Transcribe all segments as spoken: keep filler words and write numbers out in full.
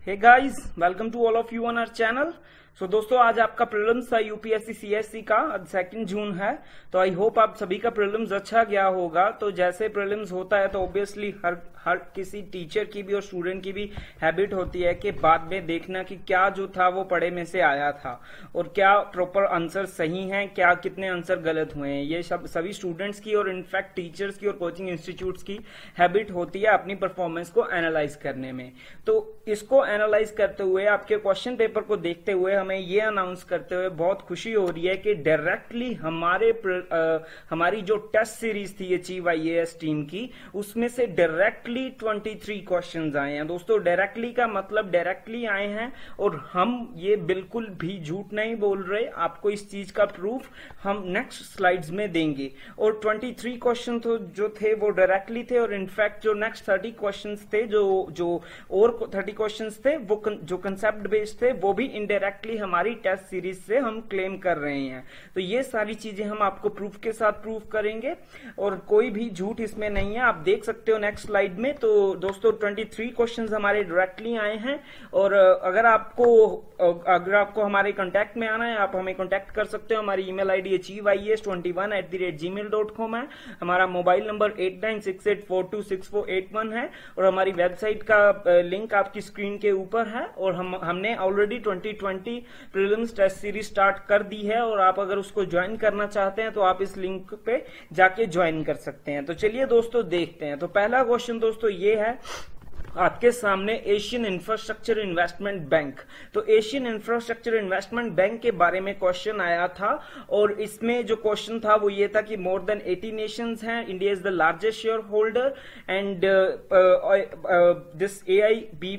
Hey guys, welcome to all of you on our channel. So so, दोस्तों आज आपका prelims था UPSC CSC का सेकंड जून है। तो आई होप आप सभी का प्रीलिम्स अच्छा गया होगा। तो जैसे प्रीलिम्स होता है तो ऑब्वियसली हर हर किसी टीचर की भी और स्टूडेंट की भी हैबिट होती है कि बाद में देखना कि क्या जो था वो पढ़े में से आया था और क्या प्रॉपर आंसर सही है, क्या कितने आंसर गलत हुए हैं। ये सब सभी स्टूडेंट्स की और इनफैक्ट टीचर्स की और कोचिंग इंस्टीट्यूट्स की हैबिट होती है अपनी परफॉर्मेंस को एनालाइज करने में। तो इसको एनालाइज करते हुए आपके क्वेश्चन पेपर को देखते हुए हमें ये अनाउंस करते हुए बहुत खुशी हो रही है कि डायरेक्टली हमारे आ, हमारी जो टेस्ट सीरीज थी अचीव आईएएस टीम की, उसमें से डायरेक्टली तेईस क्वेश्चंस आए हैं। दोस्तों डायरेक्टली का मतलब डायरेक्टली आए हैं और हम ये बिल्कुल भी झूठ नहीं बोल रहे। आपको इस चीज का प्रूफ हम नेक्स्ट स्लाइड्स में देंगे। और तेईस क्वेश्चन तो जो थे वो डायरेक्टली थे और इनफैक्ट जो नेक्स्ट तीस क्वेश्चंस थे जो जो और तीस क्वेश्चंस थे वो जो कंसेप्ट बेस्ड थे वो भी इनडायरेक्टली हमारी टेस्ट सीरीज से हम क्लेम कर रहे हैं। तो ये सारी चीजें हम आपको प्रूफ के साथ प्रूफ करेंगे और कोई भी झूठ इसमें नहीं है। आप देख सकते हो नेक्स्ट स्लाइड में। तो दोस्तों तेईस क्वेश्चंस हमारे डायरेक्टली आए हैं और अगर आपको अगर आपको हमारे कांटेक्ट में आना है आप हमें कांटेक्ट कर सकते हो। हमारी email ID Achieve I A S twenty one at the rate ji mail dot com है। हमारा mobile number eight nine six eight four two six four eight one है और हमारी वेबसाइट का लिंक आपकी स्क्रीन के ऊपर है। और हम हमने already twenty twenty prelims test series start कर दी है और आप अगर उसको ज्वाइन करना चाहते हैं तो आप इस लिंक पे जाके ज्वाइन कर सकते हैं। तो चलिए दोस्तों देखते हैं। तो पहला क्वेश्चन दोस्तों ये है आपके सामने, एशियन इंफ्रास्ट्रक्चर इन्वेस्टमेंट बैंक। तो एशियन इंफ्रास्ट्रक्चर इन्वेस्टमेंट बैंक के बारे में क्वेश्चन आया था और इसमें जो क्वेश्चन था वो ये था कि मोर देन एटी नेशंस हैं, India is the largest shareholder and this A I B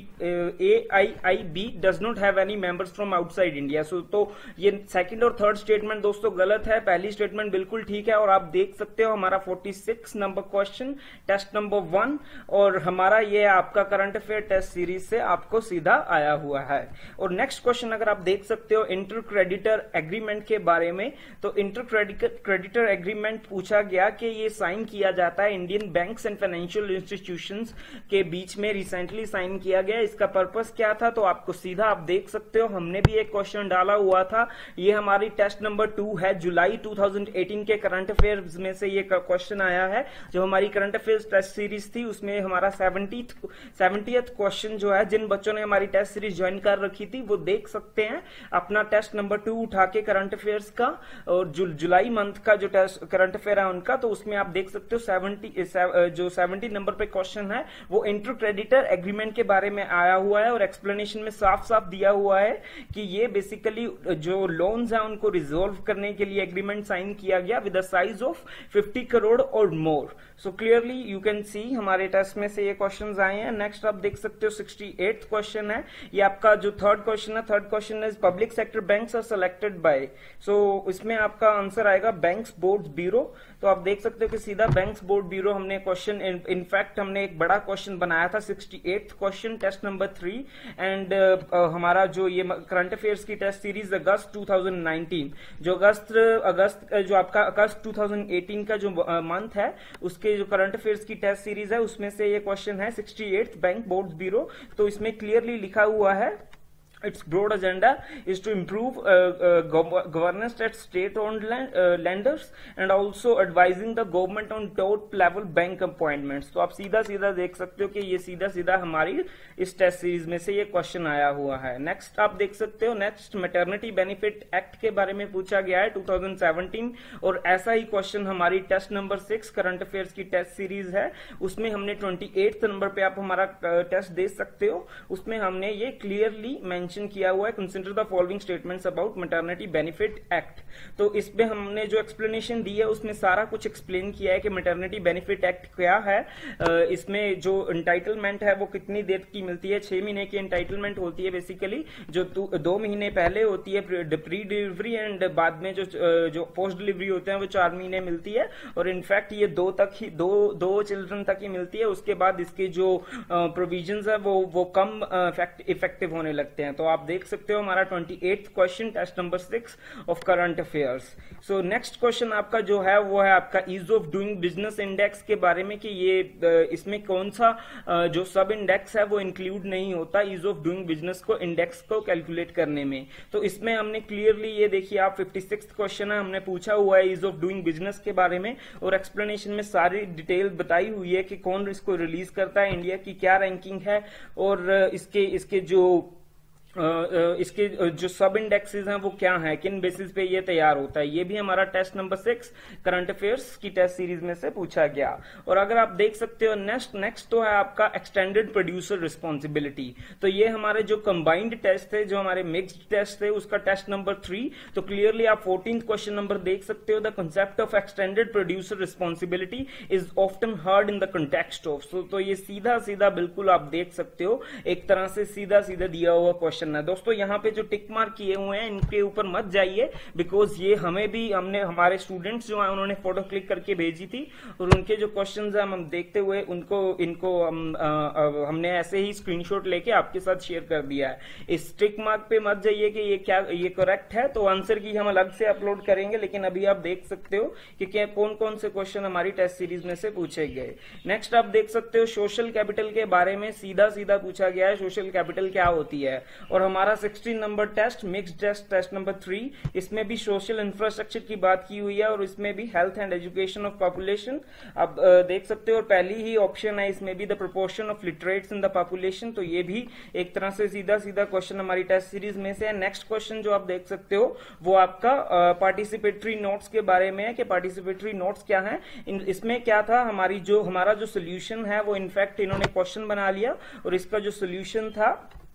A I I B does not have any members from outside India. So तो ये सेकंड और थर्ड स्टेटमेंट दोस्तों गलत है, पहली statement बिल्कुल ठीक है। और आप देख सकते हो हमारा छियालीस number question test number one और हमारा ये आपका करंट अफेयर टेस्ट सीरीज से आपको सीधा आया हुआ है। और नेक्स्ट क्वेश्चन अगर आप देख सकते हो इंटर क्रेडिटर एग्रीमेंट के बारे में। तो इंटर क्रेडिटर एग्रीमेंट पूछा गया कि ये साइन किया जाता है Indian banks and financial institutions के बीच में, रिसेंटली साइन किया गया। इसका पर्पस क्या था तो आपको सीधा आप देख सकते हो, हमने भी एक क्वेश्चन डाला हुआ था। ये हमारी टेस्ट नंबर टू है, जुलाई टू थाउजेंड एटीन के करंट अफेयर्स में से ये क्वेश्चन आया है। जो हमारी करंट अफेयर्स टेस्ट सीरीज थी उसमें हमारा सेवेंटी सेवेंटियथ क्वेश्चन जो है, जिन बच्चों ने हमारी टेस्ट सीरीज ज्वाइन कर रखी थी वो देख सकते हैं अपना टेस्ट नंबर टू उठा के करंट अफेयर्स का और जु, जुलाई मंथ का जो टेस्ट करंट अफेयर है उनका। तो उसमें आप देख सकते हो सेवेंटी जो सेवेंटी नंबर पे क्वेश्चन है वो इंटर क्रेडिटर एग्रीमेंट के बारे में आया हुआ है और एक्सप्लेनेशन में साफ साफ दिया हुआ है कि ये बेसिकली जो लोन्स है उनको रिजोल्व करने के लिए एग्रीमेंट साइन किया गया with the size of fifty crore और more. So clearly you can see हमारे टेस्ट में से ये क्वेश्चन आए हैं। नेक्स्ट आप देख सकते हो अड़सठ क्वेश्चन है, ये आपका जो थर्ड क्वेश्चन है। Third question is public sector banks are selected by. So इसमें आपका आंसर आएगा बैंक्स बोर्ड ब्यूरो। तो आप देख सकते हो कि सीधा बैंक्स बोर्ड ब्यूरो हमने क्वेश्चन, इनफैक्ट हमने एक बड़ा क्वेश्चन बनाया था अड़सठ question test number three and हमारा जो ये करंट अफेयर्स की test series August two thousand nineteen, जो अगस्त अगस्त जो आपका अगस्त टू थाउजेंड एटीन का जो मंथ है उसके जो करंट अफेयर्स की टेस्ट सीरीज है उसमें से ये क्वेश्चन है अड़सठ बैंक बोर्ड ब्यूरो। तो इसमें क्लियरली लिखा हुआ है its broad agenda is to improve uh, uh, gov- governance at state-owned land, uh, lenders and also advising the government on top-level bank appointments। तो आप सीधा सीधा देख सकते हो कि ये सीधा सीधा हमारी इस टेस्ट सीरीज में से ये क्वेश्चन आया हुआ है। नेक्स्ट आप देख सकते हो, नेक्स्ट मैटरनिटी बेनिफिट एक्ट के बारे में पूछा गया है टू थाउजेंड सेवेंटीन और ऐसा ही क्वेश्चन हमारी test number six current affairs की टेस्ट सीरीज है उसमें हमने ट्वेंटी एट नंबर पे आप हमारा टेस्ट दे सकते हो। उसमें हमने ये क्लियरली मेंशन किया हुआ है, consider the following statements about maternity benefit act. तो इसमें हमने जो एक्सप्लेनेशन दी है उसमें सारा कुछ एक्सप्लेन किया है कि मैटरनिटी बेनिफिट एक्ट क्या है। इसमें जो एंटाइटलमेंट है वो कितनी देर की मिलती है, छह महीने की एंटाइटलमेंट होती है बेसिकली, जो दो महीने पहले होती है प्री डिलीवरी एंड बाद में जो जो पोस्ट डिलीवरी होते हैं वो चार महीने मिलती है। और इनफैक्ट ये दो तक ही दो दो चिल्ड्रन तक ही मिलती है। उसके बाद इसके जो प्रोविजंस है वो वो कम इफेक्टिव होने लगते हैं। तो तो आप देख सकते हो हमारा twenty eighth question test number six of current affairs. So next question आपका जो है वो है आपका ease of doing business index के बारे में, कि ये इसमें कौन सा जो सब इंडेक्स है वो इंक्लूड नहीं होता ईज ऑफ डूइंग बिजनेस को इंडेक्स को कैलकुलेट करने में। तो इसमें हमने क्लियरली ये देखिए आप फिफ्टी सिक्स्थ क्वेश्चन है, हमने पूछा हुआ है ईज ऑफ डूइंग बिजनेस के बारे में और एक्सप्लेनेशन में सारी डिटेल बताई हुई है कि कौन इसको रिलीज करता है, इंडिया की क्या रैंकिंग है और इसके इसके जो Uh, इसके जो सब इंडेक्सेस हैं वो क्या हैं, किन बेसिस पे ये तैयार होता है। ये भी हमारा test number six current affairs की टेस्ट सीरीज में से पूछा गया। और अगर आप देख सकते हो नेक्स्ट नेक्स्ट तो है आपका एक्सटेंडेड प्रोड्यूसर रिस्पॉन्सिबिलिटी। तो ये हमारे जो कंबाइंड टेस्ट थे, जो हमारे मिक्स्ड टेस्ट थे, उसका टेस्ट नंबर थ्री। तो क्लियरली आप फोर्टीन क्वेश्चन नंबर देख सकते हो, the concept of extended producer responsibility is often heard in the context of. तो ये सीधा सीधा बिल्कुल आप देख सकते हो एक तरह से सीधा सीधा दिया हुआ क्वेश्चन है। दोस्तों यहाँ पे जो टिक मार्क किए हुए हैं इनके ऊपर मत जाइए, बिकॉज ये हमें भी हमने हमारे स्टूडेंट्स जो हैं उन्होंने फोटो क्लिक करके भेजी थी और उनके जो क्वेश्चंस हैं हम देखते हुए उनको इनको हम, आ, आ, हमने ऐसे ही स्क्रीनशॉट लेके आपके साथ शेयर कर दिया है। इस टिक मार्क पे मत जाइए कि ये क्या ये करेक्ट है, तो आंसर की हम अलग से अपलोड करेंगे, लेकिन अभी आप देख सकते हो कि क्या कौन कौन से क्वेश्चन हमारी टेस्ट सीरीज में से पूछे गए। नेक्स्ट आप देख सकते हो सोशल कैपिटल के बारे में सीधा सीधा पूछा गया है, सोशल कैपिटल क्या होती है। और हमारा sixteen number test mixed test test number three, इसमें भी सोशल इंफ्रास्ट्रक्चर की बात की हुई है और इसमें भी health and education of population आप देख सकते हो। और पहली ही ऑप्शन है इसमें भी the proportion of literates in the population, तो ये भी एक तरह से सीधा सीधा क्वेश्चन हमारी टेस्ट सीरीज में से है। नेक्स्ट क्वेश्चन जो आप देख सकते हो वो आपका पार्टिसिपेटरी नोट्स के बारे में है कि पार्टिसिपेटरी नोट्स क्या है। इसमें क्या था, हमारी जो हमारा जो सोल्यूशन है वो इनफैक्ट इन्होंने क्वेश्चन बना लिया और इसका जो सोल्यूशन था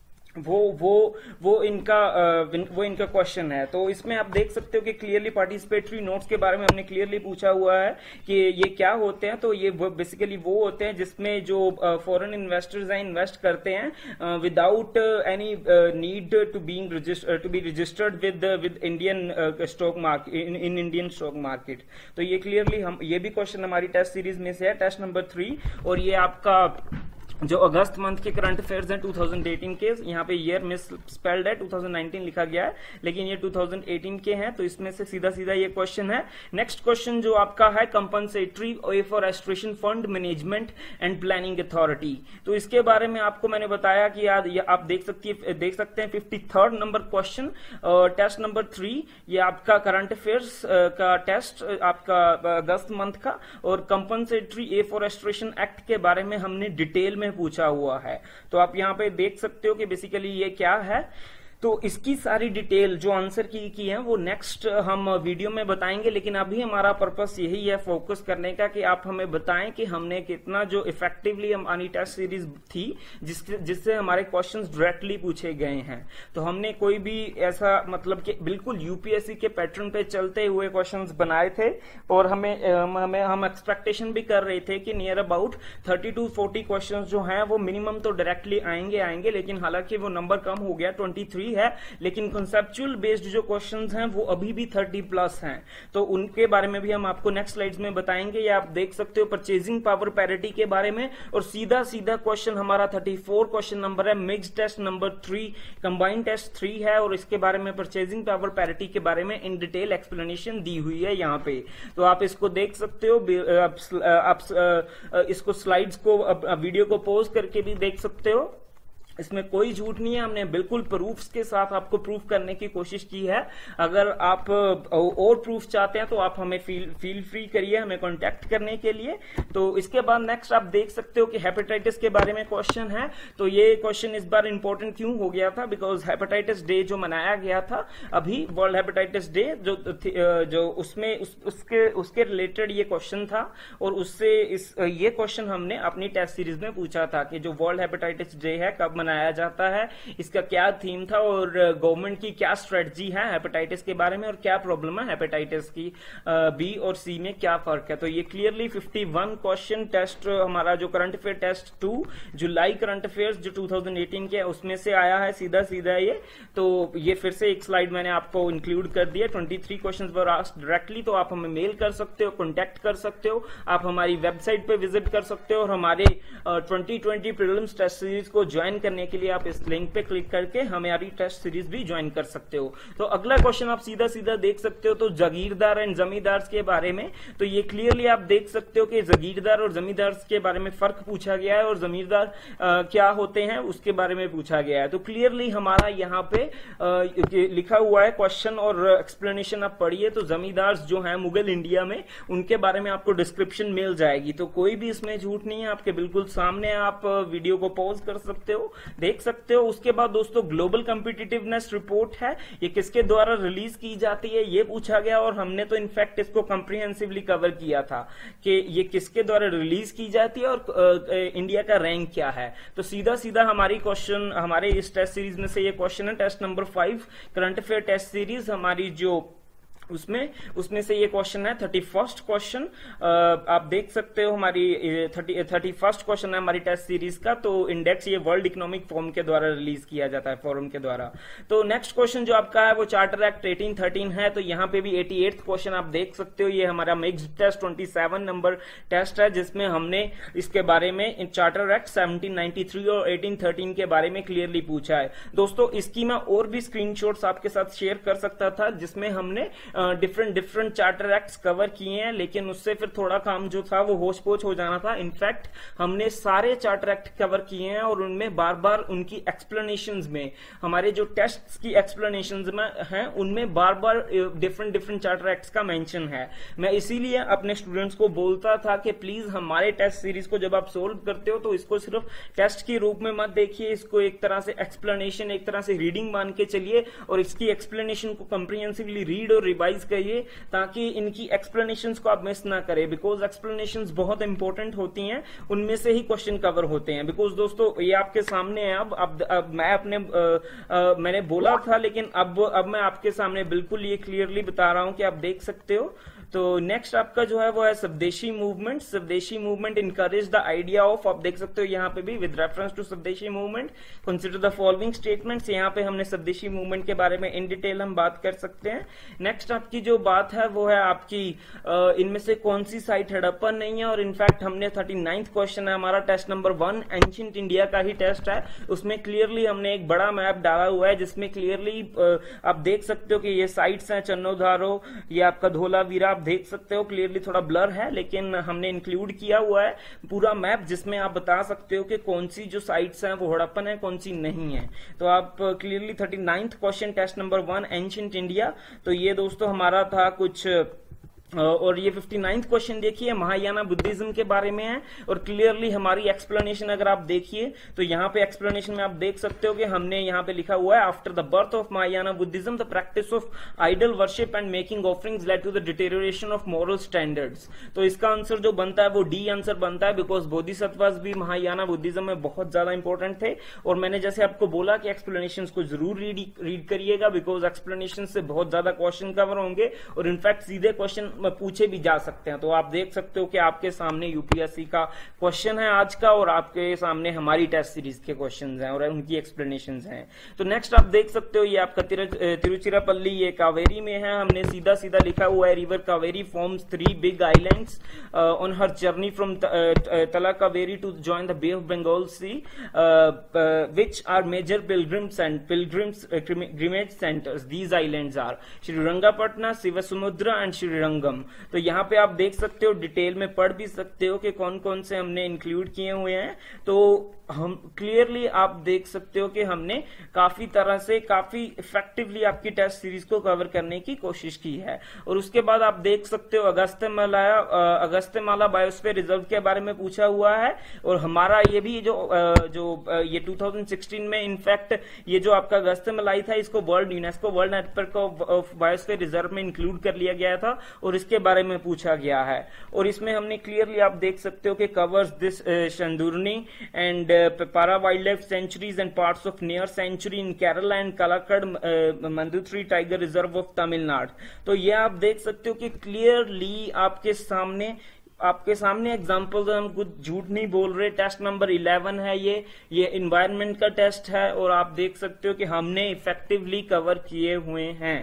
वो वो वो इनका वो इनका क्वेश्चन है। तो इसमें आप देख सकते हो कि क्लियरली पार्टिसिपेटरी नोट्स के बारे में हमने क्लियरली पूछा हुआ है कि ये क्या होते हैं। तो ये बेसिकली वो होते हैं जिसमें जो फॉरेन इन्वेस्टर्स हैं इन्वेस्ट करते हैं without any need to being registered to be registered with with Indian stock market in Indian stock market. तो ये क्लियरली हम ये भी क्वेश्चन हमारी टेस्ट सीरीज में से है, टेस्ट नंबर थ्री। और ये आपका जो अगस्त मंथ के करंट अफेयर्स हैं टू थाउजेंड एटीन के, यहाँ पे ईयर मिस स्पेल्ड है टू थाउजेंड नाइनटीन लिखा गया है लेकिन ये टू थाउजेंड एटीन के हैं, तो इसमें से सीधा सीधा ये क्वेश्चन है। नेक्स्ट क्वेश्चन जो आपका है compensatory afforestation fund management and planning authority. तो इसके बारे में आपको मैंने बताया कि यार ये आप देख सकती है देख सकते हैं fifty third number question test number three, ये आपका करंट अफेयर्स का टेस्ट आपका अगस्त मंथ का। और कंपनसेटरी एफॉरेस्टेशन एक्ट के बारे में हमने डिटेल में पूछा हुआ है। तो आप यहां पे देख सकते हो कि बेसिकली ये क्या है। तो इसकी सारी डिटेल जो आंसर की की है वो नेक्स्ट हम वीडियो में बताएंगे, लेकिन अभी हमारा पर्पस यही है फोकस करने का कि आप हमें बताएं कि हमने कितना जो इफेक्टिवली हमारी टेस्ट सीरीज थी जिससे जिससे हमारे क्वेश्चंस डायरेक्टली पूछे गए हैं। तो हमने कोई भी ऐसा मतलब कि बिल्कुल यूपीएससी के पैटर्न पे चलते हुए क्वेश्चंस बनाए थे और हमें हमें हम एक्सपेक्टेशन भी कर रहे थे कि near about thirty to forty question जो हैं वो मिनिमम तो डायरेक्टली आएंगे आएंगे लेकिन हालांकि वो नंबर कम हो गया, ट्वेंटी थ्री है, लेकिन कंसेप्चुअल बेस्ड जो क्वेश्चंस हैं वो अभी भी थर्टी प्लस हैं। तो उनके बारे में भी हम आपको नेक्स्ट स्लाइड्स में बताएंगे। या आप देख सकते हो परचेजिंग पावर पैरिटी के बारे में, और सीधा सीधा क्वेश्चन हमारा थर्टी फोर क्वेश्चन नंबर है, mixed test number three, combined test three है और इसके बारे में परचेजिंग पावर पैरिटी के बारे में इन डिटेल एक्सप्लेनेशन दी हुई है यहाँ पे। तो आप इसको देख सकते हो, आप, आप इसको स्लाइड्स को वीडियो को पॉज करके भी देख सकते हो। इसमें कोई झूठ नहीं है, हमने बिल्कुल प्रूफ्स के साथ आपको प्रूफ करने की कोशिश की है। अगर आप और प्रूफ चाहते हैं तो आप हमें फील फील फ्री करिए हमें कांटेक्ट करने के लिए। तो इसके बाद नेक्स्ट आप देख सकते हो कि हेपेटाइटिस के बारे में क्वेश्चन है। तो ये क्वेश्चन इस बार इंपॉर्टेंट क्यों हो गया था, बिकॉज हेपेटाइटिस डे जो मनाया गया था अभी वर्ल्ड हेपेटाइटिस डे जो जो उसमें उस, उसके उसके रिलेटेड ये क्वेश्चन था और उससे इस ये क्वेश्चन हमने अपनी टेस्ट सीरीज में पूछा था कि जो वर्ल्ड हेपेटाइटिस डे है कब मनाया जाता है, इसका क्या थीम था और गवर्नमेंट की क्या स्ट्रेटजी है हेपेटाइटिस के बारे में और क्या प्रॉब्लम है हेपेटाइटिस की, बी और सी में क्या फर्क है। तो ये clearly fifty one question test हमारा जो current affair test two July current affairs जो टू थाउजेंड एटीन के उसमें से आया है सीधा सीधा ये। तो ये फिर से एक स्लाइड मैंने आपको इंक्लूड कर दिया। Twenty three questions were asked directly, तो आप हमें मेल कर सकते हो, कॉन्टेक्ट कर सकते हो, आप हमारी वेबसाइट पे विजिट कर सकते हो और हमारे twenty twenty prelims test series को ज्वाइन करने करने के लिए आप इस लिंक पे क्लिक करके हमारी टेस्ट सीरीज भी ज्वाइन कर सकते हो। तो अगला क्वेश्चन आप सीधा सीधा देख सकते हो, तो जागीरदार एंड जमींदार के बारे में, तो ये क्लियरली आप देख सकते हो कि जागीरदार और जमींदार के बारे में फर्क पूछा गया है और जमींदार क्या होते हैं उसके बारे में पूछा गया है। तो क्लियरली हमारा यहाँ पे आ, लिखा हुआ है क्वेश्चन और एक्सप्लेनेशन आप पढ़िए। तो जमींदार जो है मुगल इंडिया में, उनके बारे में आपको डिस्क्रिप्शन मिल जाएगी, तो कोई भी इसमें झूठ नहीं है, आपके बिल्कुल सामने। आप वीडियो को पॉज कर सकते हो, देख सकते हो। उसके बाद दोस्तों ग्लोबल कॉम्पिटिटिवनेस रिपोर्ट है, ये किसके द्वारा रिलीज की जाती है ये पूछा गया, और हमने तो इनफैक्ट इसको कंप्रीहेंसिवली कवर किया था कि ये किसके द्वारा रिलीज की जाती है और इंडिया का रैंक क्या है। तो सीधा सीधा हमारी क्वेश्चन, हमारे इस टेस्ट सीरीज में से ये क्वेश्चन है, test number five current affair test series हमारी, जो उसमें उसमें से ये क्वेश्चन है थर्टी फर्स्ट क्वेश्चन। आप देख सकते हो हमारी थर्टी थर्टी फर्स्ट क्वेश्चन है हमारी टेस्ट सीरीज का। तो इंडेक्स ये वर्ल्ड इकोनॉमिक फोरम के द्वारा रिलीज किया जाता है, फोरम के द्वारा। तो नेक्स्ट क्वेश्चन जो आपका है वो चार्टर एक्ट एटीन थर्टीन है। तो यहाँ पे भी एटी एट क्वेश्चन आप देख सकते हो, ये हमारा mixed test twenty seven number test है, जिसमें हमने इसके बारे में charter act seventeen ninety three और एटीन थर्टीन के बारे में क्लियरली पूछा है। दोस्तों इसकी मैं और भी स्क्रीनशॉट्स आपके साथ शेयर कर सकता था, जिसमें हमने different different charter acts cover किए हैं, लेकिन उससे फिर थोड़ा काम जो था वो होच पोच हो जाना था। इनफैक्ट हमने सारे चार्टर एक्ट कवर किए हैं और उनमें बार बार उनकी एक्सप्लेनेशंस में, हमारे जो टेस्ट्स की एक्सप्लेनेशंस में हैं उनमें बार बार डिफरेंट डिफरेंट चार्टर एक्ट्स का मेंशन है। मैं इसीलिए अपने स्टूडेंट्स को बोलता था कि प्लीज हमारे टेस्ट सीरीज को जब आप सोल्व करते हो तो इसको सिर्फ टेस्ट के रूप में मत देखिए, इसको एक तरह से एक्सप्लेनेशन, एक तरह से रीडिंग मान के चलिए और इसकी एक्सप्लेनेशन को कंप्रीहेंसिवली रीड और रिवाइज करिए, ताकि इनकी एक्सप्लेनेशंस को आप मिस ना करें, बिकॉज एक्सप्लेनेशंस बहुत इंपॉर्टेंट होती हैं, उनमें से ही क्वेश्चन कवर होते हैं। बिकॉज दोस्तों ये आपके सामने है, अब अब, अब मैं अपने आ, आ, मैंने बोला था, लेकिन अब अब मैं आपके सामने बिल्कुल ये क्लियरली बता रहा हूं कि आप देख सकते हो। तो नेक्स्ट आपका जो है वो है Swadeshi movement. Swadeshi movement encourage the idea of, आप देख सकते हो यहाँ पे भी with reference to Swadeshi movement consider the following statements. यहाँ पे हमने स्वदेशी मूवमेंट के बारे में इन डिटेल हम बात कर सकते हैं। नेक्स्ट आपकी जो बात है वो है आपकी इनमें से कौन सी साइट हड़प्पन नहीं है, और इनफैक्ट हमने थर्टी नाइन्थ क्वेश्चन है हमारा test number one, ancient India का ही टेस्ट है, उसमें क्लियरली हमने एक बड़ा मैप डाला हुआ है, जिसमें क्लियरली आप देख सकते हो कि ये साइट्स हैं चन्नोधारो, ये आपका धोलावीरा, देख सकते हो क्लियरली थोड़ा ब्लर है, लेकिन हमने इंक्लूड किया हुआ है पूरा मैप, जिसमें आप बता सकते हो कि कौन सी जो साइट्स हैं वो हड़प्पन है, कौन सी नहीं है। तो आप clearly thirty ninth question test number one ancient India, तो ये दोस्तों हमारा था कुछ। और ये फिफ्टी नाइन्थ क्वेश्चन देखिए महायाना बुद्धिज्म के बारे में है, और क्लियरली हमारी एक्सप्लेनेशन अगर आप देखिए तो यहाँ पे एक्सप्लेनेशन में आप देख सकते हो कि हमने यहाँ पे लिखा हुआ है after the birth of Mahayana Buddhism the practice of idol worship and making offerings led to the deterioration of moral standards. तो इसका आंसर जो बनता है वो डी आंसर बनता है, बिकॉज बोधिसत्वास भी महायाना बुद्धिज्म में बहुत ज्यादा इंपॉर्टेंट थे। और मैंने जैसे आपको बोला कि एक्सप्लेनेशन को जरूर रीड रीड करिएगा, बिकॉज एक्सप्लेनेशन से बहुत ज्यादा क्वेश्चन कवर होंगे और इनफैक्ट सीधे क्वेश्चन पूछे भी जा सकते हैं। तो आप देख सकते हो कि आपके सामने यूपीएससी का क्वेश्चन है आज का, और आपके सामने हमारी टेस्ट सीरीज के क्वेश्चंस हैं और उनकी एक्सप्लेनेशंस हैं। तो नेक्स्ट आप देख सकते हो ये आपका तिरुचिरापल्ली, ये कावेरी में है, हमने सीधा सीधा लिखा हुआ है river Kaveri forms three big islands on her journey from Tala Kaveri to join the Bay of Bengal sea which are major pilgrims and pilgrimage centres. These islands are Srirangapatna, Shivasamudra and Srirangam. तो यहाँ पे आप देख सकते हो, डिटेल में पढ़ भी सकते हो कि कौन कौन से हमने इंक्लूड किए हुए हैं। तो हम क्लियरली आप देख सकते हो कि हमने काफी तरह से काफी इफेक्टिवली आपकी टेस्ट सीरीज को कवर करने की कोशिश की है। और उसके बाद आप देख सकते हो अगस्त्यमाला अगस्त्यमाला बायोस्फीयर रिजर्व के बारे में पूछा हुआ है, और हमारा ये भी जो जो ये टू थाउजेंड सिक्सटीन में इनफैक्ट ये जो आपका अगस्त्यमालाई था, इसको world UNESCO world network of biosphere reserve में इंक्लूड कर लिया गया था और इसके बारे में पूछा गया है। और इसमें हमने क्लियरली आप देख सकते हो कि covers this Shendurney and Para wildlife sanctuaries and parts of Neyyar sanctuary in Kerala and Kalakad Mundanthurai tiger reserve of Tamil Nadu. तो ये आप देख सकते हो कि क्लियरली आपके सामने आपके सामने एग्जाम्पल, हम कुछ झूठ नहीं बोल रहे। टेस्ट नंबर इलेवन है ये ये इन्वायरमेंट का टेस्ट है, और आप देख सकते हो कि हमने इफेक्टिवली कवर किए हुए हैं।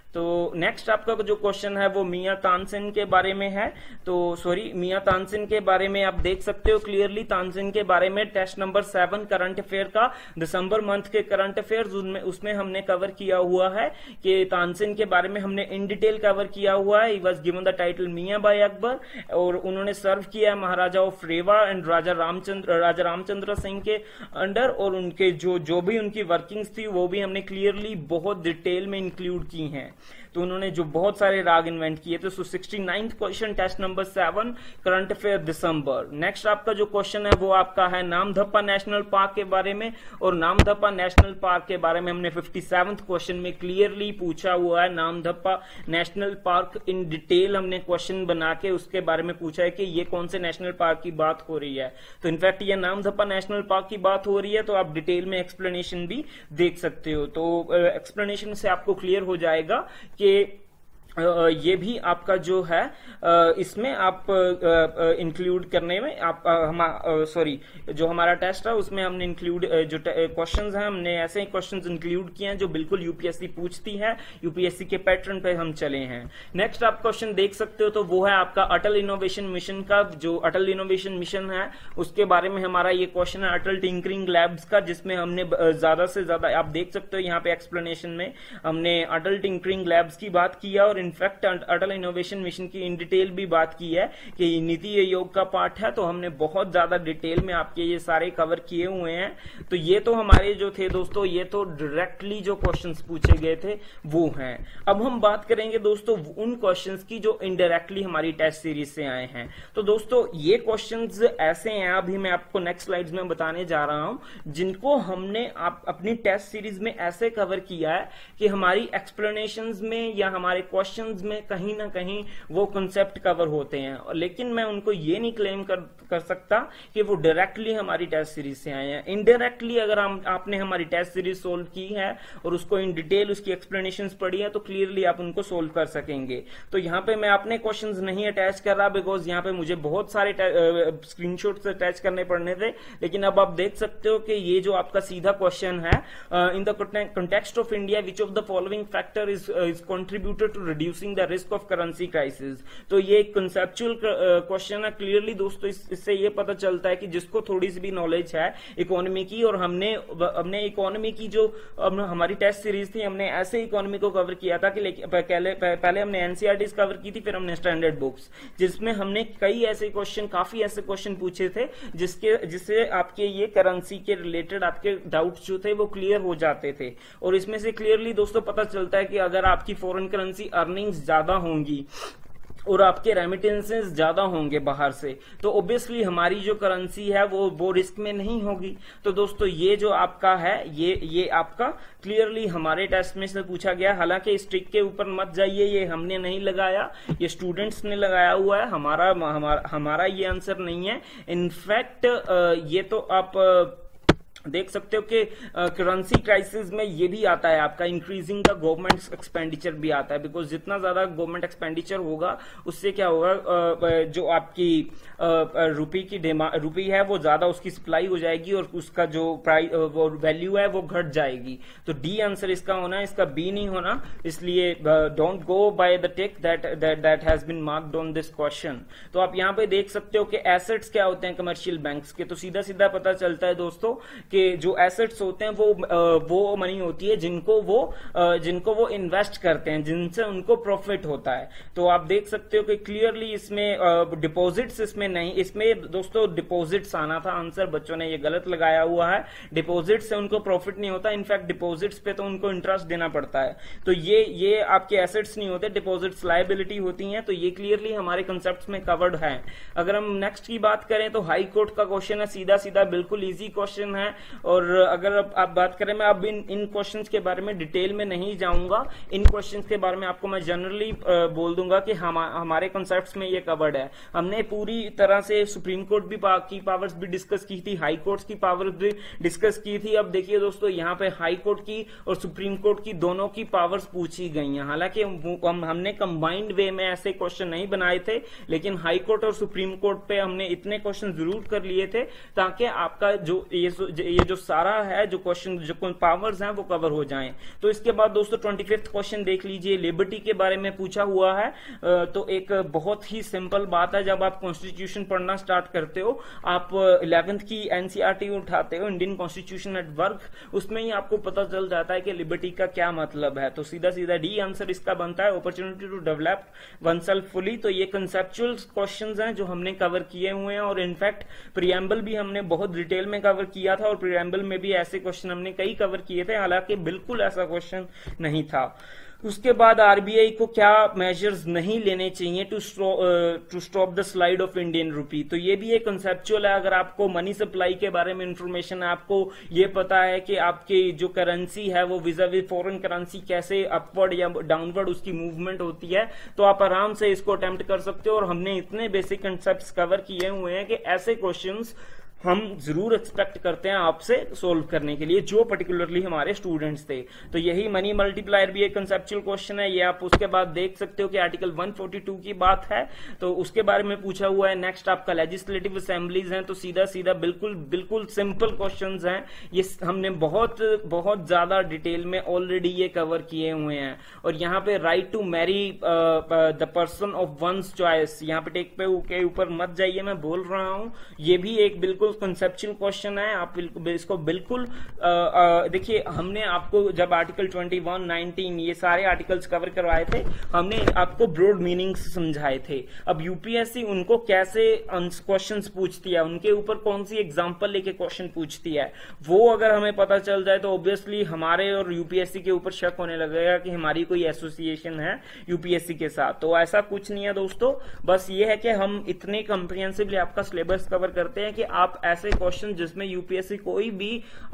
तो नेक्स्ट आपका जो क्वेश्चन है वो मियां तानसेन के बारे में है। तो सॉरी, मियां तानसेन के बारे में आप देख सकते हो क्लियरली, तानसेन के बारे में test number seven current affair का दिसंबर मंथ के करंट अफेयर्स उसमें उसमें हमने कवर किया हुआ है कि तानसेन के बारे में हमने इन डिटेल कवर किया हुआ है। He was given the title Mian by Akbar, और उन्होंने सर्व किया महाराजा ऑफ रेवा एंड राजा रामचंद्र राजा रामचंद्र सिंह के अंडर, और उनके जो जो भी उनकी वर्किंग्स थी वो भी हमने क्लियरली बहुत डिटेल में इंक्लूड की हैं। तो उन्होंने जो बहुत सारे राग इन्वेंट किए थे। So sixty ninth question test number seven current affair December. Next आपका जो क्वेश्चन है वो आपका है नामदफा नेशनल पार्क के बारे में, और नामदफा नेशनल पार्क के बारे में हमने फिफ्टी सेवंथ क्वेश्चन में क्लियरली पूछा हुआ है। Namdapha national park in detail हमने क्वेश्चन बना के उसके बारे में पूछा है कि ये कौन से नेशनल पार्क की बात हो रही है। तो इनफैक्ट ये नामदफा नेशनल पार्क की बात हो रही है, तो आप डिटेल में एक्सप्लेनेशन भी देख सकते हो। तो एक्सप्लेनेशन से आपको क्लियर हो जाएगा कि ये भी आपका जो है इसमें आप इंक्लूड करने में आप हम सॉरी जो हमारा टेस्ट है उसमें हमने इंक्लूड जो क्वेश्चंस हैं हमने ऐसे क्वेश्चंस इंक्लूड किए हैं जो बिल्कुल यूपीएससी पूछती है, यूपीएससी के पैटर्न पे हम चले हैं। नेक्स्ट आप क्वेश्चन देख सकते हो, तो वो है आपका अटल इनोवेशन मिशन का। जो अटल इनोवेशन मिशन है उसके बारे में हमारा ये क्वेश्चन है अटल टिंकरिंग लैब्स का, जिसमें हमने ज्यादा से ज्यादा आप देख सकते हो यहाँ पे एक्सप्लेनेशन में हमने अटल टिंकरिंग लैब्स की बात किया, और इनफैक्ट अटल इनोवेशन मिशन की इन डिटेल भी बात की है कि नीति आयोग का पार्ट है, तो हमने बहुत ज्यादा डिटेल में आपके ये सारे कवर किए हुए हैं। तो ये तो हमारे जो थे दोस्तों, ये तो डायरेक्टली जो क्वेश्चंस पूछे गए थे वो हैं। अब हम बात करेंगे दोस्तों उन क्वेश्चंस की जो इनडायरेक्टली हमारी टेस्ट सीरीज से आए हैं। तो दोस्तों ये क्वेश्चंस ऐसे हैं, अभी मैं आपको नेक्स्ट स्लाइड्स में बताने जा रहा हूं, जिनको हमने आप अपनी टेस्ट सीरीज में ऐसे कवर किया है कि हमारी एक्सप्लेनेशंस में या हमारे क्वेश्चंस में कहीं ना कहीं वो कॉन्सेप्ट कवर होते हैं, लेकिन मैं उनको ये नहीं क्लेम कर कर सकता कि वो डायरेक्टली हमारी टेस्ट सीरीज से आए हैं। इनडायरेक्टली अगर हम आपने हमारी टेस्ट सीरीज सोल्व की है और उसको इन डिटेल उसकी एक्सप्लेनेशंस पढ़ी है, तो क्लियरली आप उनको सोल्व कर सकेंगे। तो यहाँ पे मैं अपने क्वेश्चंस नहीं अटैच कर रहा, बिकॉज यहाँ पे मुझे बहुत सारे स्क्रीनशॉट्स अटैच करने पड़ने थे, लेकिन अब आप देख सकते हो कि ये जो आपका सीधा क्वेश्चन है, in the context of India which of the following factor is is contributed to reducing the risk of currency crisis. तो ये एक कंसेप्चुअल क्वेश्चन है। क्लियरली दोस्तों इस, इससे ये पता चलता है कि जिसको थोड़ी सी भी नॉलेज है इकोनॉमी की, और हमने हमने इकोनॉमी की जो हमारी टेस्ट सीरीज थी हमने ऐसे इकोनॉमी को कवर किया था कि पहले पहले हमने एनसीईआरटीज कवर की थी, फिर हमने स्टैंडर्ड बुक्स, जिसमें हमने कई ऐसे क्वेश्चन काफी ऐसे क्वेश्चन पूछे थे जिसके जिससे आपके ये करेंसी के रिलेटेड आपके डाउट्स जो थे वो क्लियर हो जाते थे। और इसमें से क्लियरली दोस्तों पता चलता है कि अगर आपकी फॉरेन करेंसी अर्निंग्स ज्यादा होंगी और आपके रेमिटेंसेस ज्यादा होंगे बाहर से, तो ऑब्वियसली हमारी जो करेंसी है वो वो रिस्क में नहीं होगी। तो दोस्तों ये जो आपका है ये ये आपका क्लियरली हमारे टेस्ट में से पूछा गया। हालांकि इस ट्रिक के ऊपर मत जाइए, ये हमने नहीं लगाया, ये स्टूडेंट्स ने लगाया हुआ है, हमारा हमारा हमारा ये आंसर नहीं है। इनफैक्ट ये तो आप देख सकते हो कि करेंसी क्राइसिस में ये भी आता है आपका इंक्रीजिंग द गवर्नमेंट एक्सपेंडिचर भी आता है, बिकॉज जितना ज्यादा गवर्नमेंट एक्सपेंडिचर होगा उससे क्या होगा, जो आपकी रुपी की रुपी है वो ज्यादा उसकी सप्लाई हो जाएगी और उसका जो प्राइस वो वैल्यू है वो घट जाएगी। तो डी आंसर इसका होना है, इसका बी नहीं होना। इसलिए don't go by the tick that that that has been marked on this question. तो आप यहाँ पे देख सकते हो कि एसेट्स क्या होते हैं कमर्शियल बैंक्स के। तो सीधा सीधा पता चलता है दोस्तों कि जो एसेट्स होते हैं वो वो मनी होती है जिनको वो जिनको वो इन्वेस्ट करते हैं, जिनसे उनको प्रॉफिट होता है। तो आप देख सकते हो कि क्लियरली इसमें डिपॉजिट्स इसमें नहीं, इसमें दोस्तों डिपॉजिट्स आना था आंसर, बच्चों ने ये गलत लगाया हुआ है। डिपॉजिट से उनको प्रॉफिट नहीं होता, इनफैक्ट डिपॉजिट्स पे तो उनको इंटरेस्ट देना पड़ता है। तो ये ये आपके एसेट्स नहीं होते, डिपॉजिट्स लायबिलिटी होती हैं। तो ये क्लियरली हमारे कंसेप्ट में कवर्ड है। अगर हम नेक्स्ट की बात करें तो हाई कोर्ट का क्वेश्चन है, सीधा सीधा बिल्कुल ईजी क्वेश्चन है। और अगर आप बात करें, मैं अब इन इन क्वेश्चंस के बारे में डिटेल में नहीं जाऊंगा, इन क्वेश्चंस के बारे में आपको मैं जनरली बोल दूंगा कि हम हमारे कॉन्सेप्ट्स में ये कवर्ड है। हमने पूरी तरह से सुप्रीम कोर्ट भी की पावर्स भी डिस्कस की थी, हाई कोर्ट की पावर्स भी डिस्कस की थी। अब देखिए दोस्तों यहाँ पे हाई कोर्ट की और सुप्रीम कोर्ट की दोनों की पावर्स पूछी गई हैं। हालांकि हम, हमने कंबाइंड वे में ऐसे क्वेश्चन नहीं बनाए थे, लेकिन हाई कोर्ट और सुप्रीम कोर्ट पे हमने इतने क्वेश्चन जरूर कर लिए थे ताकि आपका जो ये ये जो सारा है जो क्वेश्चन जो पावर्स हैं वो कवर हो जाएं। तो इसके बाद दोस्तों ट्वेंटी फिफ्थ क्वेश्चन देख लीजिए, लिबर्टी के बारे में पूछा हुआ है। तो एक बहुत ही सिंपल बात है, जब आप कॉन्स्टिट्यूशन पढ़ना स्टार्ट करते हो, आप इलेवेंथ की एनसीईआरटी उठाते हो, इंडियन कॉन्स्टिट्यूशन एट वर्क, उसमें ही आपको पता चल जाता है कि लिबर्टी का क्या मतलब है। तो सीधा सीधा डी आंसर इसका बनता है, opportunity to develop oneself fully. तो ये कंसेप्चुअल क्वेश्चंस हैं जो हमने कवर किए हुए हैं, और इनफैक्ट प्रीएम्बल भी हमने बहुत डिटेल में कवर किया था, और प्रीएम्बल में भी ऐसे क्वेश्चन हमने कई कवर किए थे, हालांकि बिल्कुल ऐसा क्वेश्चन नहीं था। उसके बाद आरबीआई को क्या मेजर्स नहीं लेने चाहिए to to stop the slide of Indian rupee. तो ये भी एक कंसेप्चुअल है। अगर आपको मनी सप्लाई के बारे में इंफॉर्मेशन है, आपको ये पता है कि आपकी जो करेंसी है वो विजा विज फॉरेन करेंसी कैसे अपवर्ड या डाउनवर्ड उसकी मूवमेंट होती है, तो आप आराम से इसको अटेम्प्ट कर सकते हो। और हमने इतने बेसिक कंसेप्ट कवर किए हुए हैं कि ऐसे क्वेश्चंस हम जरूर एक्सपेक्ट करते हैं आपसे सोल्व करने के लिए, जो पर्टिकुलरली हमारे स्टूडेंट्स थे। तो यही मनी मल्टीप्लायर भी एक कंसेप्चुअल क्वेश्चन है, ये आप उसके बाद देख सकते हो कि आर्टिकल वन फोर्टी टू की बात है, तो उसके बारे में पूछा हुआ है। नेक्स्ट आपका लेजिस्लेटिव असेंबलीज हैं, तो सीधा सीधा बिल्कुल बिल्कुल सिंपल क्वेश्चंस हैं, ये हमने बहुत बहुत ज्यादा डिटेल में ऑलरेडी ये कवर किए हुए हैं। और यहाँ पे right to marry the person of one's choice, यहाँ पे टेक पे के ऊपर मत जाइए, मैं बोल रहा हूँ, ये भी एक बिल्कुल कंसेप्चुअल क्वेश्चन है। आप इसको बिल्कुल देखिए, हमने आपको जब आर्टिकल ट्वेंटी वन, नाइनटीन ये सारे आर्टिकल्स कवर करवाए थे, हमने आपको ब्रॉड मीनिंग्स समझाए थे। अब यूपीएससी उनको कैसे क्वेश्चंस पूछती है, उनके ऊपर कौन सी एग्जांपल लेके क्वेश्चन पूछती है, वो अगर हमें पता चल जाए तो ऑब्वियसली हमारे और यूपीएससी के ऊपर शक होने लगेगा कि हमारी कोई एसोसिएशन है यूपीएससी के साथ। तो ऐसा कुछ नहीं है दोस्तों, बस ये है कि हम इतने कॉम्प्रिहेंसिवली आपका सिलेबस कवर करते हैं कि आप ऐसे क्वेश्चन जिसमें यूपीएससी कोई भी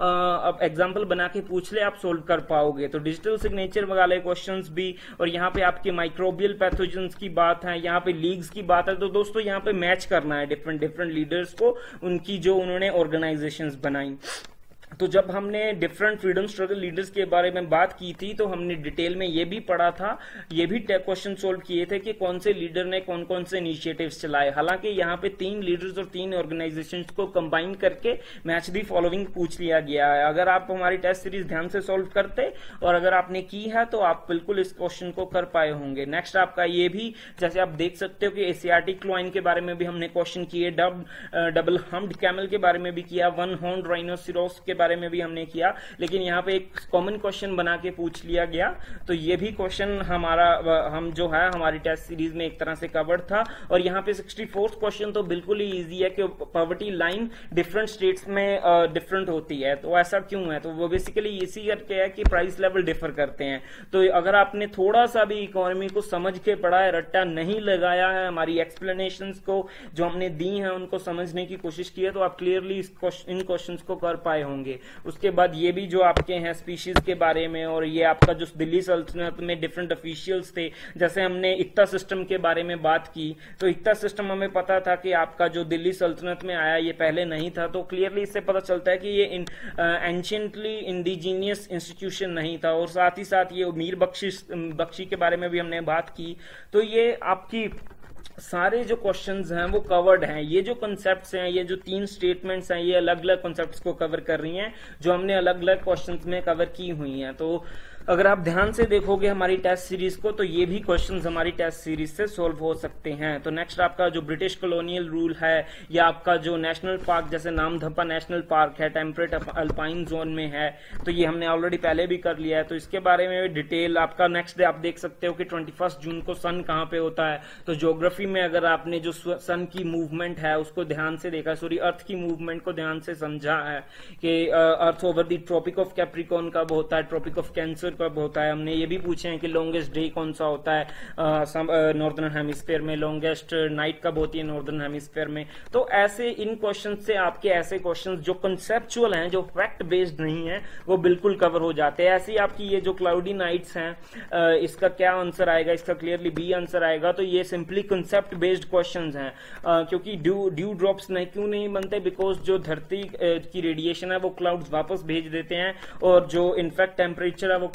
एग्जांपल बना के पूछ ले, आप सोल्व कर पाओगे। तो डिजिटल सिग्नेचर वाले क्वेश्चंस भी, और यहाँ पे आपके माइक्रोबियल पैथोजेंस की बात है, यहाँ पे लीग्स की बात है। तो दोस्तों यहाँ पे मैच करना है डिफरेंट डिफरेंट लीडर्स को, उनकी जो उन्होंने ऑर्गेनाइजेशंस बनाई। तो जब हमने डिफरेंट फ्रीडम स्ट्रगल लीडर्स के बारे में बात की थी, तो हमने डिटेल में ये भी पढ़ा था, ये भी क्वेश्चन सोल्व किए थे कि कौन से लीडर ने कौन कौन से इनिशिएटिव्स चलाए। हालांकि यहाँ पे तीन लीडर्स और तीन ऑर्गेनाइजेशंस को कंबाइन करके मैच दी फॉलोइंग पूछ लिया गया है। अगर आप हमारी टेस्ट सीरीज ध्यान से सोल्व करते और अगर आपने की है तो आप बिल्कुल इस क्वेश्चन को कर पाए होंगे। नेक्स्ट आपका ये भी, जैसे आप देख सकते हो कि एशियाटिक क्लॉइन के बारे में भी हमने क्वेश्चन किए, डब डबल हम्प्ड कैमल के बारे में भी किया, वन हॉर्न राइनोसिरोस के बारे में भी हमने किया, लेकिन यहाँ पे एक कॉमन क्वेश्चन बना के पूछ लिया गया। तो ये भी क्वेश्चन हमारा हम जो है हमारी टेस्ट सीरीज में एक तरह से कवर्ड था। और यहाँ पे सिक्सटी फोर्थ क्वेश्चन तो बिल्कुल ही इजी है कि पॉवर्टी लाइन डिफरेंट स्टेट्स में डिफरेंट uh, होती है। तो ऐसा क्यों है, तो वो बेसिकली इसी करके है कि प्राइस लेवल डिफर करते हैं। तो अगर आपने थोड़ा सा भी इकोनॉमी को समझ के पढ़ा है, रट्टा नहीं लगाया है, हमारी एक्सप्लेनेशंस को जो हमने दी हैं उनको समझने की कोशिश की है, तो आप क्लियरली इन क्वेश्चंस को कर पाए होंगे। उसके बाद ये भी जो आपके हैं स्पीशीज के बारे में, और ये आपका जो दिल्ली सल्तनत में डिफरेंट ऑफिशियल्स थे, जैसे हमने इक्ता सिस्टम के बारे में बात की, तो इक्ता सिस्टम हमें पता था कि आपका जो दिल्ली सल्तनत में आया, ये पहले नहीं था। तो क्लियरली इससे पता चलता है कि ये एंशिएंटली इंडिजीनियस इंस्टीट्यूशन नहीं था। और साथ ही साथ ये मीर बख्शी बख्शी के बारे में भी हमने बात की। तो ये आपकी सारे जो क्वेश्चंस हैं वो कवर्ड हैं। ये जो कॉन्सेप्ट्स हैं, ये जो तीन स्टेटमेंट्स हैं, ये अलग अलग कॉन्सेप्ट्स को कवर कर रही हैं जो हमने अलग अलग क्वेश्चंस में कवर की हुई हैं। तो अगर आप ध्यान से देखोगे हमारी टेस्ट सीरीज को, तो ये भी क्वेश्चंस हमारी टेस्ट सीरीज से सोल्व हो सकते हैं। तो नेक्स्ट आपका जो ब्रिटिश कॉलोनियल रूल है, या आपका जो नेशनल पार्क जैसे नामधप्पा नेशनल पार्क है, टेम्परेट अल्पाइन जोन में है, तो ये हमने ऑलरेडी पहले भी कर लिया है। तो इसके बारे में डिटेल आपका नेक्स्ट डे आप देख सकते हो कि ट्वेंटी फर्स्ट जून को सन कहाँ पे होता है। तो ज्योग्राफी में अगर आपने जो सन की मूवमेंट है उसको ध्यान से देखा, सॉरी अर्थ की मूवमेंट को ध्यान से समझा है कि earth over the tropic of Capricorn कब होता है, ट्रॉपिक ऑफ कैंसर कब होता है। हमने ये भी पूछे हैं कि लॉन्गेस्ट डे कौन सा होता है नॉर्दर्न हेमिस्फीयर में, लॉन्गेस्ट नाइट कब होती है नॉर्दर्न हेमिस्फीयर में। तो ऐसे इन क्वेश्चन से आपके ऐसे क्वेश्चन जो कंसेप्चुअल हैं, जो फैक्ट बेस्ड नहीं है, वो बिल्कुल कवर हो जाते हैं। ऐसे ही आपकी ये जो क्लाउडी नाइट्स हैं, uh, इसका क्या आंसर आएगा, इसका क्लियरली बी आंसर आएगा। तो ये सिंपली कंसेप्ट बेस्ड क्वेश्चन हैं, uh, क्योंकि ड्यू ड्यू ड्रॉप्स नहीं क्यों नहीं बनते, बिकॉज जो धरती uh, की रेडिएशन है वो क्लाउड्स वापस भेज देते हैं, और जो इनफैक्ट टेम्परेचर है वो कम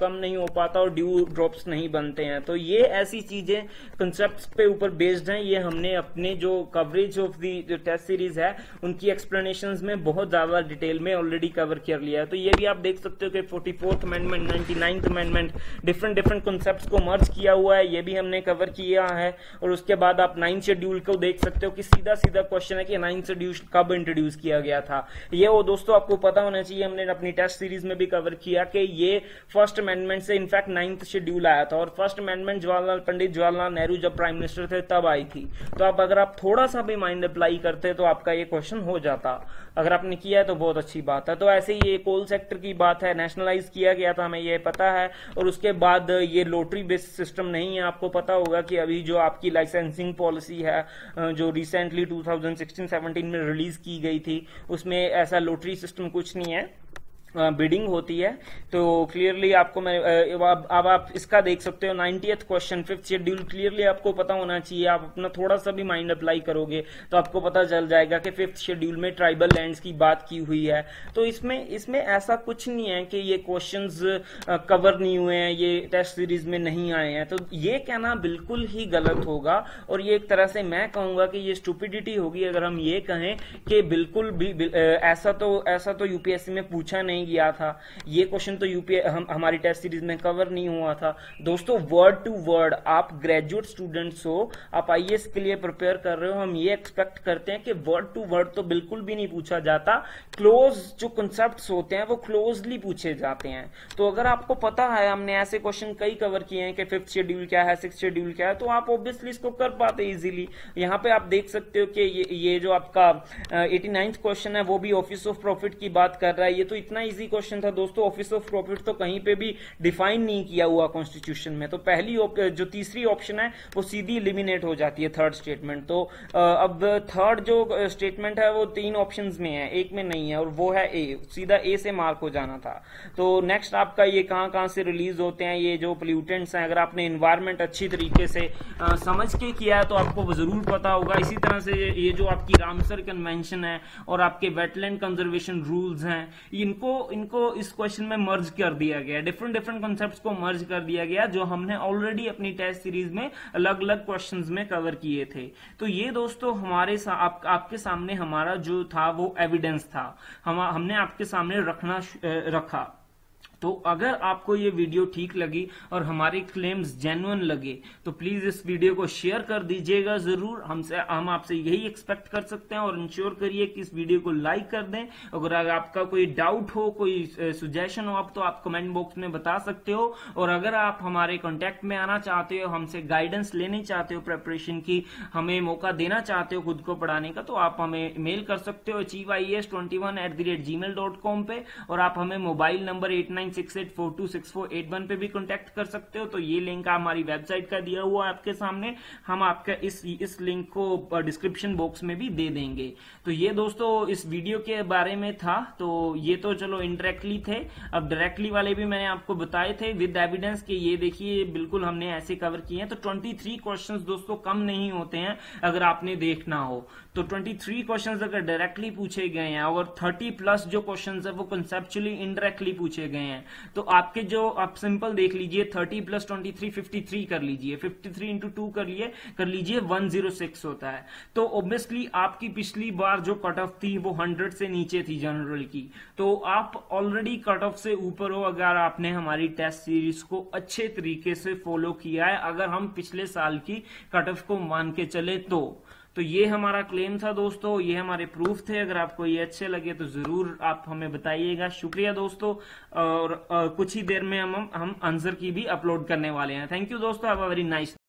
कम नहीं हो पाता और ड्यू ड्रॉप्स नहीं बनते हैं। तो ये ऐसी चीजें कंसेप्ट पे ऊपर बेस्ड हैं, ये हमने अपने जो कवरेज ऑफ दी जो टेस्ट सीरीज है उनकी एक्सप्लेनेशंस में बहुत ज्यादा डिटेल में ऑलरेडी कवर कर लिया है। तो ये भी आप देख सकते हो कि forty fourth amendment, ninety ninth amendment, different different concepts को मर्ज किया हुआ है, ये भी हमने कवर किया है। और उसके बाद आप नाइन्थ शेड्यूल को देख सकते हो कि सीधा सीधा क्वेश्चन है कि नाइन्थ शेड्यूल कब इंट्रोड्यूस किया गया था। ये वो दोस्तों आपको पता होना चाहिए, हमने अपनी टेस्ट सीरीज में भी कवर किया कि ये फर्स्ट अमेंडमेंट से इनफैक्ट नाइन्थ शेड्यूल आया था और फर्स्ट अमेंडमेंट जवाहरलाल पंडित जवाहरलाल नेहरू जब प्राइम मिनिस्टर थे तब आई थी। तो आप अगर आप थोड़ा सा भी माइंड अप्लाई करते तो आपका ये क्वेश्चन हो जाता। अगर आपने किया है तो बहुत अच्छी बात है। तो ऐसे ही ये कोल सेक्टर की बात है, नेशनलाइज किया गया था, हमें ये पता है। और उसके बाद ये लोटरी बेस्ड सिस्टम नहीं है। आपको पता होगा कि अभी जो आपकी लाइसेंसिंग पॉलिसी है जो recently two thousand sixteen seventeen में रिलीज की गई थी, उसमें ऐसा लोटरी सिस्टम कुछ नहीं है, बिडिंग होती है। तो क्लियरली आपको मैं अब अब आप इसका देख सकते हो ninetieth question, fifth schedule clearly आपको पता होना चाहिए। आप अपना थोड़ा सा भी माइंड अप्लाई करोगे तो आपको पता चल जाएगा कि फिफ्थ शेड्यूल में ट्राइबल लैंड्स की बात की हुई है। तो इसमें इसमें ऐसा कुछ नहीं है कि ये क्वेश्चंस कवर नहीं हुए हैं, ये टेस्ट सीरीज में नहीं आए हैं। तो ये कहना बिल्कुल ही गलत होगा और ये एक तरह से मैं कहूंगा कि ये स्टूपिडिटी होगी अगर हम ये कहें कि बिल्कुल भी ऐसा तो ऐसा तो यूपीएससी में पूछा नहीं गया था, ये क्वेश्चन तो यूपी हम हमारी टेस्ट सीरीज में कवर नहीं हुआ था। दोस्तों वर्ड टू वर्ड आप ग्रेजुएट स्टूडेंट्स हो, आप आईएएस के लिए प्रिपेयर कर रहे हो, हम ये एक्सपेक्ट करते हैं कि वर्ड टू वर्ड तो बिल्कुल भी नहीं पूछा जाता। क्लोज जो कॉन्सेप्ट्स होते हैं वो क्लोजली पूछे जाते हैं। तो अगर आपको पता है, हमने ऐसे क्वेश्चन कई कवर किए हैं कि फिफ्थ शेड्यूल क्या है, सिक्स शेड्यूल क्या है, तो आप ऑब्वियसली इसको कर पाते इजीली। यहाँ पे आप देख सकते हो कि ये, ये जो आपका एटी नाइन्थ क्वेश्चन है वो भी ऑफिस ऑफ प्रॉफिट की बात कर रहा है। ये तो इतना इजी क्वेश्चन था दोस्तों, ऑफिस ऑफ प्रॉफिट तो कहीं पे भी डिफाइन नहीं किया हुआ कॉन्स्टिट्यूशन में। तो पहली जो तीसरी ऑप्शन है वो सीधी एलिमिनेट हो जाती है, थर्ड स्टेटमेंट। तो अब थर्ड जो स्टेटमेंट है वो तीन ऑप्शंस में है, एक में नहीं है, और वो है ए, सीधा ए से मार्क हो जाना था। तो नेक्स्ट आपका ये कहां कहां से रिलीज होते हैं, ये जो पोल्यूटेंट्स हैं, अगर आपने एनवायरमेंट अच्छी तरीके से आ, समझ के किया है तो आपको जरूर पता होगा। इसी तरह से ये जो आपकी रामसर कन्वेंशन है और आपके वेटलैंड कंजर्वेशन रूल्स हैं, इनको इनको इस क्वेश्चन में मर्ज कर दिया गया, डिफरेंट डिफरेंट कॉन्सेप्ट्स को मर्ज कर दिया गया जो हमने ऑलरेडी अपनी टेस्ट सीरीज में अलग अलग क्वेश्चंस में कवर किए थे। तो ये दोस्तों हमारे सा, आप, आपके सामने हमारा जो था वो एविडेंस था, हम हमने आपके सामने रखना रखा। तो अगर आपको ये वीडियो ठीक लगी और हमारे क्लेम्स जेन्युइन लगे तो प्लीज इस वीडियो को शेयर कर दीजिएगा जरूर। हमसे हम आपसे यही एक्सपेक्ट कर सकते हैं और इंश्योर करिए कि इस वीडियो को लाइक कर दें। अगर आपका कोई डाउट हो, कोई सुजेशन हो आप तो आप कमेंट बॉक्स में बता सकते हो। और अगर आप हमारे कॉन्टेक्ट में आना चाहते हो, हमसे गाइडेंस लेनी चाहते हो प्रेपरेशन की, हमें मौका देना चाहते हो खुद को पढ़ाने का, तो आप हमें मेल कर सकते हो achieve I A S twenty one at the rate ji mail dot com पे। और आप हमें mobile number eight nine six eight four two six four eight one पे भी कांटेक्ट कर सकते हो। तो ये लिंक हमारी वेबसाइट का दिया हुआ है आपके सामने, हम आपका इस इस लिंक को डिस्क्रिप्शन बॉक्स में भी दे देंगे। तो ये दोस्तों इस वीडियो के बारे में था। तो ये तो चलो इनडायरेक्टली थे, अब डायरेक्टली वाले भी मैंने आपको बताए थे विद एविडेंस कि ये देखिए बिल्कुल हमने ऐसे कवर किए हैं। तो तेईस क्वेश्चंस दोस्तों कम नहीं होते हैं अगर आपने देखना हो तो। तेईस क्वेश्चंस अगर डायरेक्टली पूछे गए हैं और तीस प्लस जो क्वेश्चंस है वो कंसेप्चुअली इनडायरेक्टली पूछे गए हैं, तो आपके जो आप सिंपल देख लीजिए तीस प्लस तेईस तिरेपन कर लीजिए, तिरेपन इंटू टू कर लिए कर लीजिए एक सौ छह होता है। तो ऑब्वियसली आपकी पिछली बार जो कट ऑफ थी वो सौ से नीचे थी जनरल की, तो आप ऑलरेडी कट ऑफ से ऊपर हो अगर आपने हमारी टेस्ट सीरीज को अच्छे तरीके से फॉलो किया है, अगर हम पिछले साल की कट ऑफ को मान के चले तो। तो ये हमारा क्लेम था दोस्तों, ये हमारे प्रूफ थे। अगर आपको ये अच्छे लगे तो जरूर आप हमें बताइएगा। शुक्रिया दोस्तों, और कुछ ही देर में हम हम आंसर की भी अपलोड करने वाले हैं। थैंक यू दोस्तों, हैव अ वेरी नाइस